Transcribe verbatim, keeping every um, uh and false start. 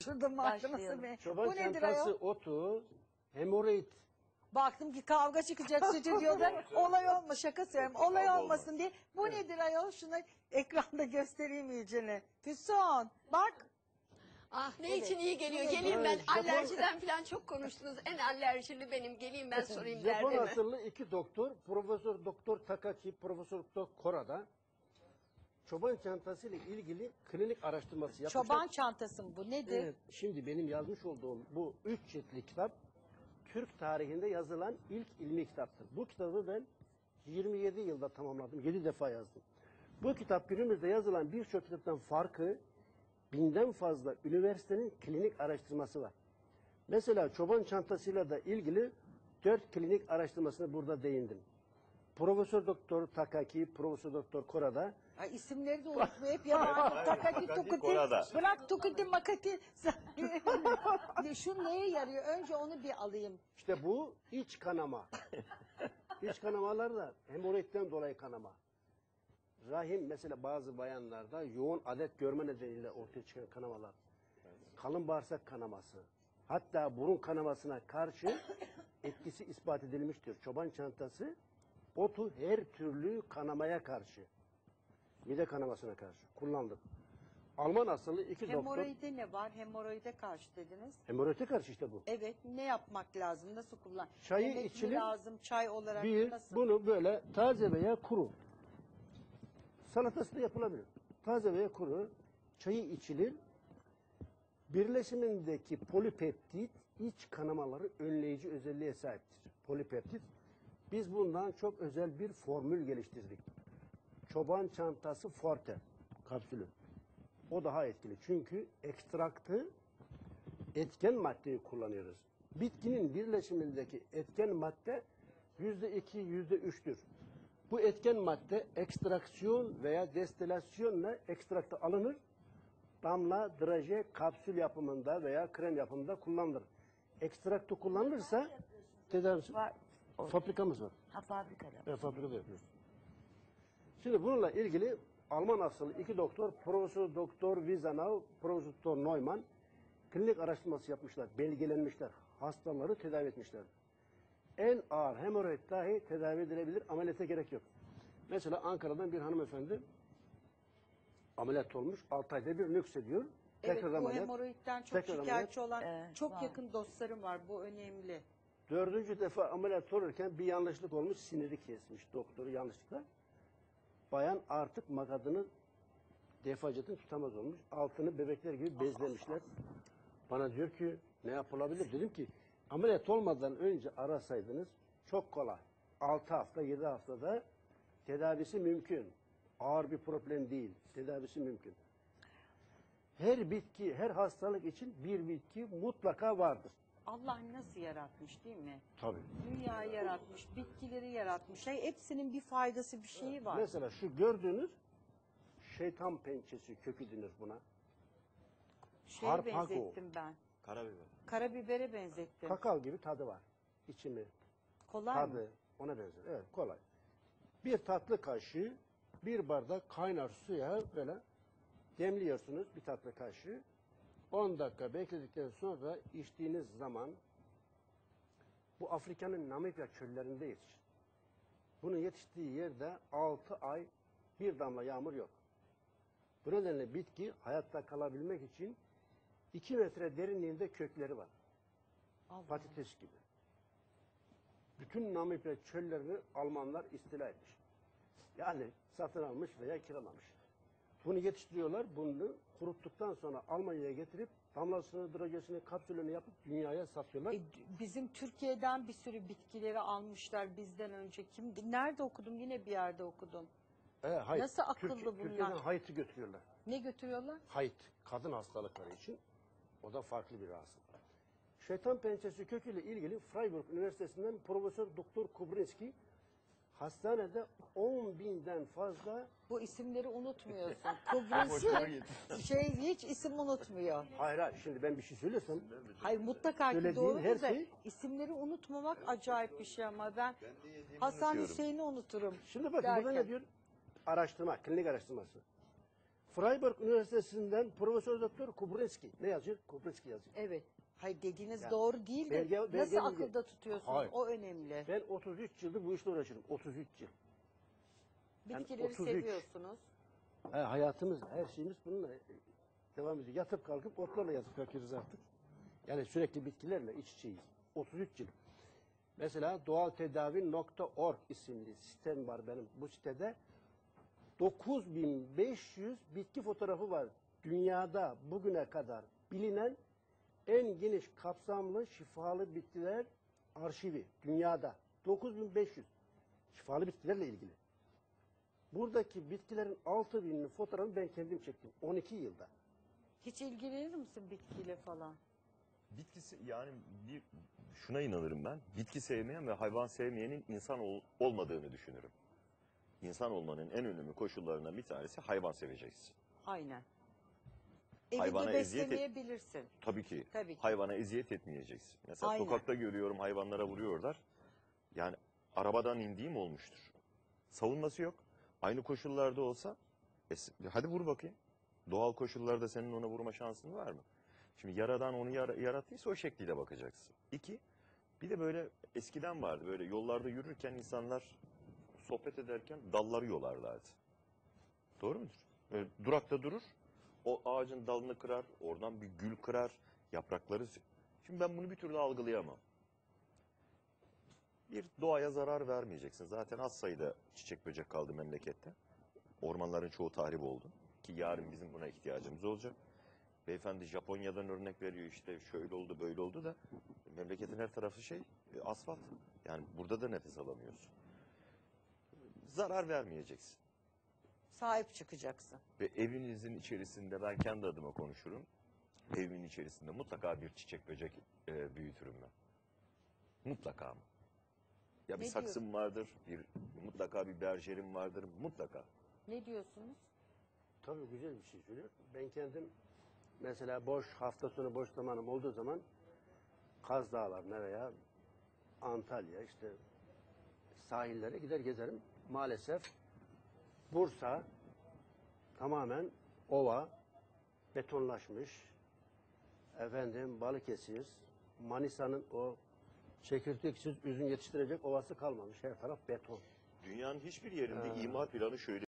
Şurada makinesi Başlayalım. mi? Çoban Bu nedir çantası, ayol? otu, hemoroid. Baktım ki kavga çıkacak stüdyoda. Olay olma, şaka söylüyorum. Olay Kavga olmasın diye. Bu nedir ayol? Şunu ekranda göstereyim iyicene. Füsun bak. Ah ne Evet. için iyi geliyor. Evet. Geleyim ben. Evet, Japon- Alerjiden falan çok konuştunuz. En alerjili benim. Geleyim ben sorayım Japon derdimi. asıllı iki doktor, Profesör Doktor Takaki, Profesör Doktor Korada çoban çantası ile ilgili klinik araştırması yapmışlar. Çoban çantası mı bu? Nedir? Evet, şimdi benim yazmış olduğum bu üç ciltli kitap Türk tarihinde yazılan ilk ilmi kitaptır. Bu kitabı ben yirmi yedi yılda tamamladım. yedi defa yazdım. Bu kitap günümüzde yazılan birçok kitaptan farkı binden fazla üniversitenin klinik araştırması var. Mesela çoban çantasıyla da ilgili dört klinik araştırmasına burada değindim. Profesör Doktor Takaki, Profesör Doktor Korada Ay, isimleri de unutmuyor. Hep yabancı. Takati tukuti. Korada. Bırak tukuti makati. Şu neye yarıyor? Önce onu bir alayım. İşte bu iç kanama. İç kanamalar da hemoroidden dolayı kanama. Rahim mesela bazı bayanlarda yoğun adet görme nedeniyle ortaya çıkan kanamalar. Kalın bağırsak kanaması. Hatta burun kanamasına karşı etkisi ispat edilmiştir. Çoban çantası otu her türlü kanamaya karşı, mide kanamasına karşı kullandık. Alman asıllı iki doktor. Hemoroide ne var? Hemoroide karşı dediniz. Hemoroide karşı işte bu. Evet. Ne yapmak lazım? Nasıl kullan? Çayı Yemek mi içilir. lazım? Çay olarak Bir, nasıl? bunu böyle taze veya kuru. Salatası da yapılabilir. Taze veya kuru. Çayı içilir. Birleşimindeki polipeptit iç kanamaları önleyici özelliğe sahiptir. Polipeptit. Biz bundan çok özel bir formül geliştirdik. Çoban çantası forte kapsülü. O daha etkili. Çünkü ekstraktı etken maddeyi kullanıyoruz. Bitkinin birleşimindeki etken madde yüzde iki, yüzde üçtür. Bu etken madde ekstraksiyon veya destilasyonla ekstrakta alınır. Damla, draje, kapsül yapımında veya krem yapımında kullanılır. Ekstraktı kullanılırsa tedavisi Var. fabrikamız var. Ha fabrikada. Evet, fabrikada yapıyoruz. Şimdi bununla ilgili Alman asıllı iki doktor, Profesör Doktor Wiesenau, Profesör Doktor Neumann klinik araştırması yapmışlar, belgelenmişler, hastaları tedavi etmişler. En ağır hemoroid dahi tedavi edilebilir, ameliyata gerek yok. Mesela Ankara'dan bir hanımefendi ameliyat olmuş, altı ayda bir nüksediyor. Evet, Tekrar bu ameliyat. hemoroidden çok tekrar şikayetçi olan Evet, çok var. yakın dostlarım var. Bu önemli. Dördüncü defa ameliyat olurken bir yanlışlık olmuş, siniri kesmiş doktoru yanlışlıkla. Bayan artık makadını defacatını tutamaz olmuş. Altını bebekler gibi bezlemişler. Bana diyor ki ne yapılabilir? Dedim ki ameliyat olmadan önce arasaydınız çok kolay. altı hafta, yedi haftada tedavisi mümkün. Ağır bir problem değil. Tedavisi mümkün. Her bitki, her hastalık için bir bitki mutlaka vardır. Allah nasıl yaratmış değil mi? Tabii. Dünyayı yaratmış, bitkileri yaratmış. Hey, hepsinin bir faydası, bir şeyi var. Mesela şu gördüğünüz şeytan pençesi kökü denir buna. Şeye Harpago. benzettim ben. Karabiber. Karabibere benzettim. Kakao gibi tadı var. İçimi, Kolay mı? tadı ona benzer. Evet, kolay. Bir tatlı kaşığı, bir bardak kaynar suya böyle demliyorsunuz bir tatlı kaşığı. on dakika bekledikten sonra içtiğiniz zaman bu Afrika'nın Namibya çöllerinde yetişir. Bunun yetiştiği yerde altı ay bir damla yağmur yok. Bu nedenle bitki hayatta kalabilmek için iki metre derinliğinde kökleri var. Allah. Patates gibi. Bütün Namibya çöllerini Almanlar istila etmiş. Yani satın almış veya kiralamış. Bunu yetiştiriyorlar, bunu kuruttuktan sonra Almanya'ya getirip damlasını, drajesini, kapsülünü yapıp dünyaya satıyorlar. E, bizim Türkiye'den bir sürü bitkileri almışlar bizden önce. Kim? Nerede okudum? Yine bir yerde okudum. E, hayt. Nasıl akıllı Türkiye- bunlar? Türkiye'den haytı götürüyorlar. Ne götürüyorlar? Hayt, kadın hastalıkları için. O da farklı bir rahatsızlık. Şeytan pençesi köküyle ilgili Freiburg Üniversitesi'nden Profesör Doktor Kubrinski hastanede on binden fazla Bu isimleri unutmuyorsun. Hoşuma Kıbrıs'ı gitti. şey hiç isim unutmuyor. hayır hayır şimdi ben bir şey söylesem Hayır mutlaka ki Söylediğin doğru her da şey- isimleri unutmamak acayip bir şey ama ben Ben de yediğimi Hasan unutuyorum. Hüseyin'i unuturum. şimdi bakın derken. burada ne diyor? Araştırma, klinik araştırması. Freiburg Üniversitesi'nden Profesör Doktor Kubrynski. Ne yazıyor? Kubrynski yazıyor. Evet. Hayır dediğiniz Yani doğru değil de belge- nasıl belge- akılda tutuyorsunuz? Hayır. O önemli. Ben otuz üç yıldır bu işle uğraşıyorum. otuz üç yıl. Yani Bitkileri otuz üç. seviyorsunuz. Ha, hayatımız, her şeyimiz bununla devam ediyor. Yatıp kalkıp otlarla yatıp kalkıyoruz artık. Yani sürekli bitkilerle iç içeyiz. otuz üç yıl. Mesela doğaltedavi nokta org isimli sistem var benim bu sitede. dokuz bin beş yüz bitki fotoğrafı var. Dünyada bugüne kadar bilinen en geniş kapsamlı şifalı bitkiler arşivi. Dünyada. dokuz bin beş yüz. Şifalı bitkilerle ilgili. Buradaki bitkilerin altı bininin fotoğrafını ben kendim çektim. on iki yılda. Hiç ilgilenir misin bitkiyle falan? Bitkisi yani bir şuna inanırım ben. Bitki sevmeyen ve hayvan sevmeyenin insan ol- olmadığını düşünürüm. İnsan olmanın en önemli koşullarından bir tanesi hayvan seveceksin. Aynen. Evinde Hayvana eziyet et- beslemeyebilirsin. Tabii ki. Tabii ki. Hayvana eziyet etmeyeceksin. Mesela Aynen. sokakta görüyorum hayvanlara vuruyorlar. Yani arabadan indiğim olmuştur. Savunması yok. Aynı koşullarda olsa es- hadi vur bakayım. Doğal koşullarda senin ona vurma şansın var mı? Şimdi yaradan onu yara- yarattıysa o şekliyle bakacaksın. İki, bir de böyle eskiden vardı böyle yollarda yürürken insanlar sohbet ederken dalları yolarlardı. Doğru mudur? Böyle durakta durur, o ağacın dalını kırar, oradan bir gül kırar, yaprakları... Şimdi ben bunu bir türlü algılayamam. Bir, doğaya zarar vermeyeceksin. Zaten az sayıda çiçek böcek kaldı memlekette. Ormanların çoğu tahrip oldu. Ki yarın bizim buna ihtiyacımız olacak. Beyefendi Japonya'dan örnek veriyor işte şöyle oldu böyle oldu da memleketin her tarafı şey e, asfalt. Yani burada da nefes alamıyorsun. Zarar vermeyeceksin. Sahip çıkacaksın. Ve evinizin içerisinde ben kendi adıma konuşurum. Evimin içerisinde mutlaka bir çiçek böcek e, büyütürüm ben. Mutlaka mı? Ya bir Ne saksım vardır, bir mutlaka bir berjerim vardır, mutlaka. Ne diyorsunuz? Tabii güzel bir şey söylüyor. Ben kendim mesela boş hafta sonu boş zamanım olduğu zaman Kaz Dağları'na veya Antalya işte sahillere gider gezerim. Maalesef Bursa tamamen ova, betonlaşmış. Efendim Balıkesir, Manisa'nın o çekirdeksiz üzüm yetiştirecek ovası kalmamış. Her taraf beton. Dünyanın hiçbir yerinde imar planı şöyle